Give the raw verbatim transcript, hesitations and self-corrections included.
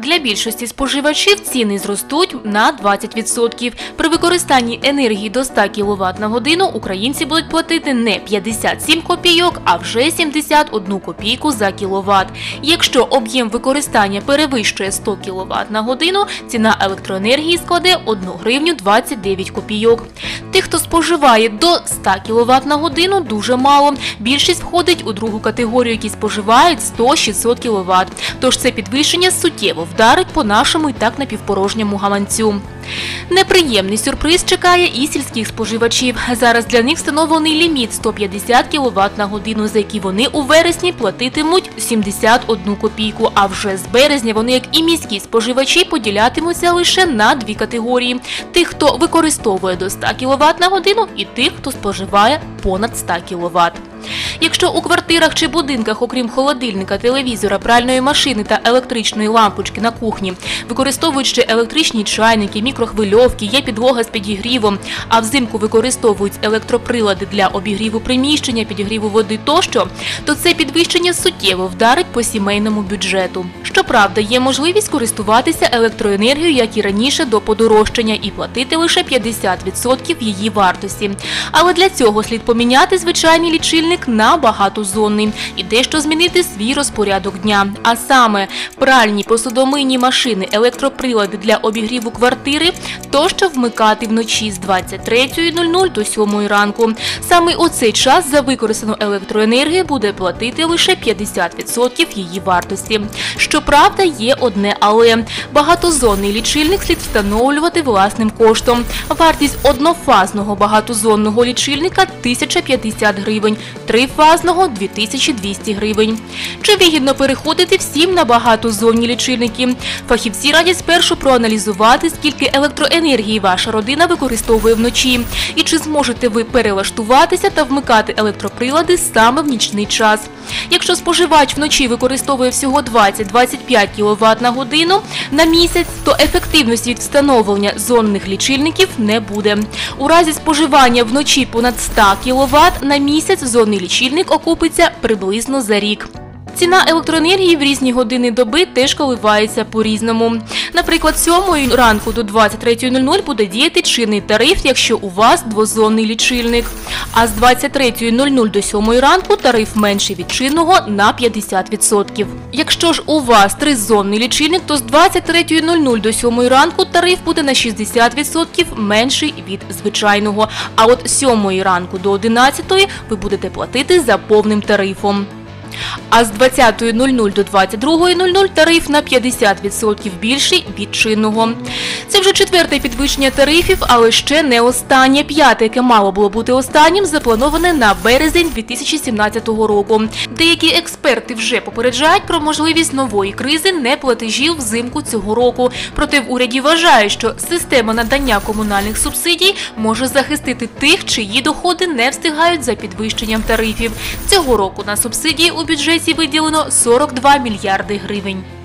Для більшості споживачів ціни зростуть на двадцять відсотків. При використанні енергії до ста кіловат на годину українці будуть платити не п'ятдесят сім копійок, а вже сімдесят одну копійку за кіловат. Якщо об'єм використання перевищує сто кіловат на годину, ціна електроенергії складе одну гривню двадцять дев'ять копійок. Тих, хто споживає до ста кіловат на годину, дуже мало. Більшість входить у другу категорію, які споживають сто - шістсот кіловат. Тож це підвищення суттєво вдарить по нашому і так напівпорожньому гаманцю. Неприємний сюрприз чекає і сільських споживачів. Зараз для них встановлений ліміт сто п'ятдесят кіловат на годину, за які вони у вересні платитимуть сімдесят одну копійку. А вже з березня вони, як і міські споживачі, поділятимуться лише на дві категорії – тих, хто використовує до ста кіловат на годину, і тих, хто споживає понад сто кіловат. Якщо у квартирах чи будинках, окрім холодильника, телевізора, пральної машини та електричної лампочки на кухні, використовують ще електричні чайники, мікрохвильовки, є підлога з підігрівом, а взимку використовують електроприлади для обігріву приміщення, підігріву води тощо, то це підвищення суттєво вдарить по сімейному бюджету. Щоправда, є можливість користуватися електроенергією, як і раніше, до подорожчання і платити лише п'ятдесят відсотків її вартості. Але для цього слід поміняти звичайний лічильник на багатозонний і дещо змінити свій розпорядок дня. А саме пральні, посудомийні машини, електроприлади для обігріву квартири тощо вмикати вночі з двадцять третьої до сьомої ранку. Саме у цей час за використану електроенергію буде платити лише п'ятдесят відсотків її вартості. Щоправда, є одне але. Багатозонний лічильник слід встановлювати власним коштом. Вартість однофазного багатозонного лічильника – тисяча п'ятдесят гривень, трифазного – дві тисячі двісті гривень. Чи вигідно переходити всім на багатозонні лічильники? Фахівці радять спершу проаналізувати, скільки електроенергії ваша родина використовує вночі. І чи зможете ви перелаштуватися та вмикати електроприлади саме в нічний час. Якщо споживач вночі використовує всього двадцять - двадцять п'ять кіловат на годину на місяць, то ефективності від встановлення зонних лічильників не буде. У разі споживання вночі понад сто кіловат на місяць зонний лічильник окупиться приблизно за рік. Ціна електроенергії в різні години доби теж коливається по-різному. Наприклад, з сьомої ранку до двадцять третьої буде діяти чинний тариф, якщо у вас двозонний лічильник. А з двадцять третьої до сьомої ранку тариф менший від чинного на п'ятдесят відсотків. Якщо ж у вас тризонний лічильник, то з двадцять третьої до сьомої ранку тариф буде на шістдесят відсотків менший від звичайного. А от з сьомої ранку до одинадцятої ви будете платити за повним тарифом. А з двадцятої до двадцять другої тариф на п'ятдесят відсотків більший від чинного. Це вже четверте підвищення тарифів, але ще не останнє. П'яте, яке мало було бути останнім, заплановане на березень дві тисячі сімнадцятого року. Деякі експерти вже попереджають про можливість нової кризи неплатежів взимку цього року. Проте в уряді вважають, що система надання комунальних субсидій може захистити тих, чиї доходи не встигають за підвищенням тарифів. Цього року на субсидії у бюджеті виділено сорок два мільярди гривень.